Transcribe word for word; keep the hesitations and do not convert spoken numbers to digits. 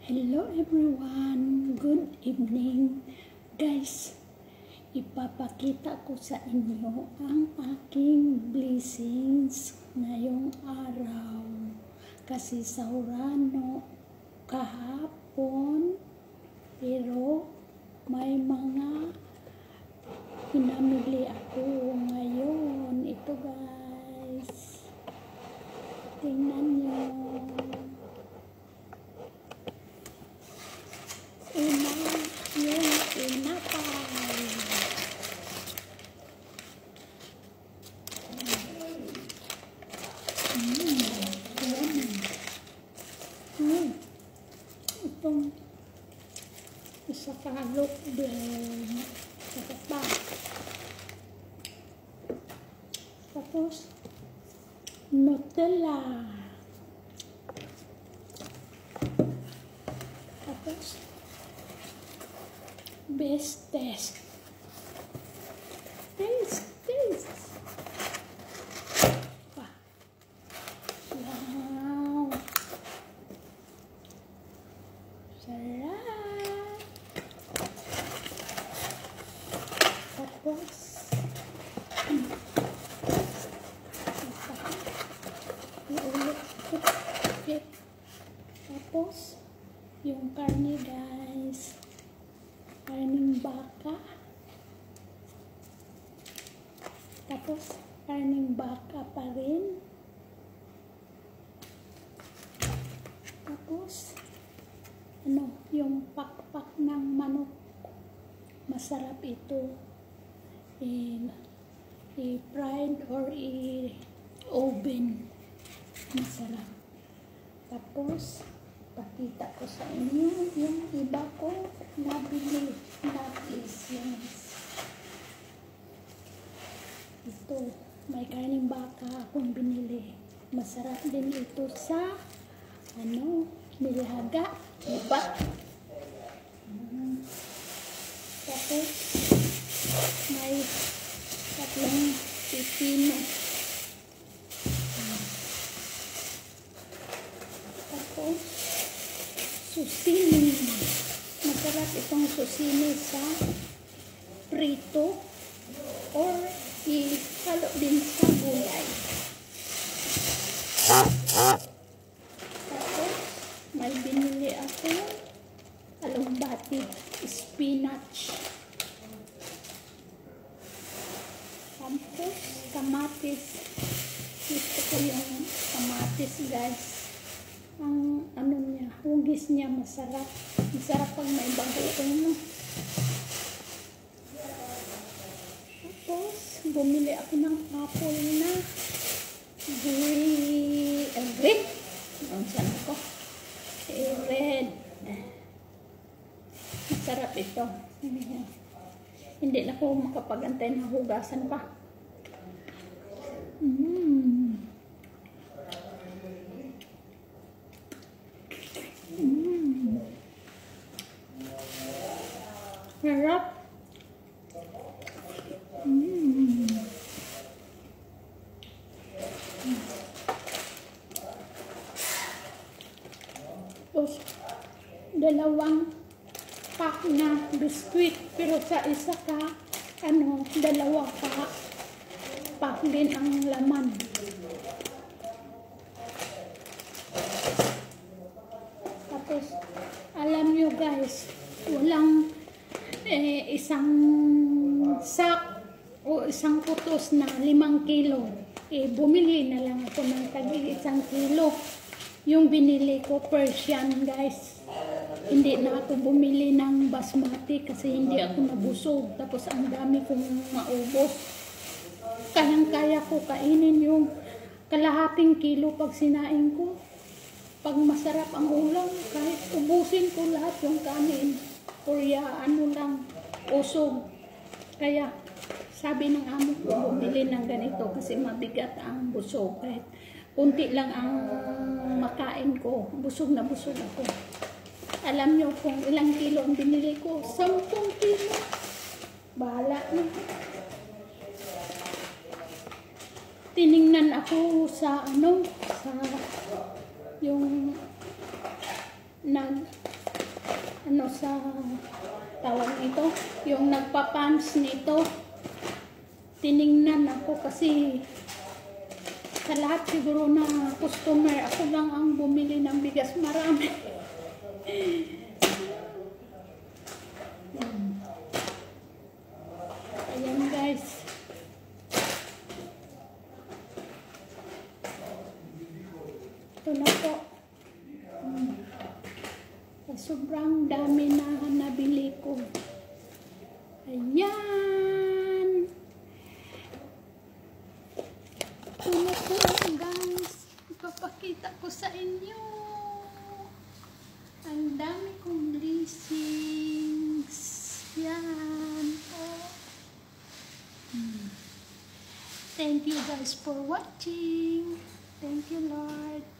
Hello everyone, good evening. Guys, ipapakita ko sa inyo ang aking blessings ngayong araw. Kasi sa Urano kahapon, pero may mga pinamili ako ngayon. Ito guys, tingnan nyo. Una, yung tinapay. Mm, yummy. Mm. Itong isa kalok din. Tapos ba? Tapos, Nutella. Tapos, best test. Taste, taste. Wow. Wow. Sarap. Tapos, iulit. Okay. Tapos, yung karne guys. Karning baka. Tapos, karning baka pa rin. Tapos, ano, yung pakpak ng manok. Masarap ito. I-fried or i-oven. Masarap. Tapos, pakita ko sa inyo yung iba ko nabili na blessings. Ito, may karning baka akong binili. Masarap din ito sa ano, nilaga, diba? Hmm. Tapos, may tatlong pipino. Hmm. Tapos, susini. Masarap itong susini sa prito or ihalo din sa gulay. Tapos, may binili ako alugbati, spinach. Tapos, kamatis. Gusto ko yung kamatis guys. Ang ano niya, hugis niya masarap. Masarap pag may bagoong, no? Tapos, bumili ako ng apple na gui, eh, red. Ang saan ko? Eh, red. Masarap ito. Hindi na ako makapagantay na hugasan pa. Mmm. Mmm. Sarap. Mmm. Tapos, dalawang pack na biskuit. Pero sa isa ka, ano, dalawa pa pack din ang laman. Tapos, alam nyo guys, walang eh, isang sak o isang putos na limang kilo. Eh, bumili na lang ako ng tagi isang kilo. Yung binili ko, Persian guys. Hindi na ako bumili ng basmati kasi hindi ako nabusog. Tapos ang dami kong maubos. Kayang-kaya ko kainin yung kalahating kilo pag sinain ko. Pag masarap ang ulam, kahit ubusin ko lahat yung kanin. Kurya, ano lang, usog. Kaya, sabi ng amo ko, bumili ng ganito kasi mabigat ang busog. Kahit kunti lang ang makain ko, busog na busog ako. Alam nyo kung ilang kilo ang binili ko? Sampung kilo. Bahala na. Tiningnan ako sa ano, sa yung nag ano sa tawag nito, yung nagpa-pants nito. Tiningnan ako kasi sa lahat siguro na customer, ako lang ang bumili ng bigas marami. Ayan guys. Ito na po. Hmm. Sobrang dami na nabili ko. Ayan. Ito na po guys. Ipapakita ko sa inyo. Ang dami kong blessings. Yan. Oh. Hmm. Thank you guys for watching. Thank you Lord.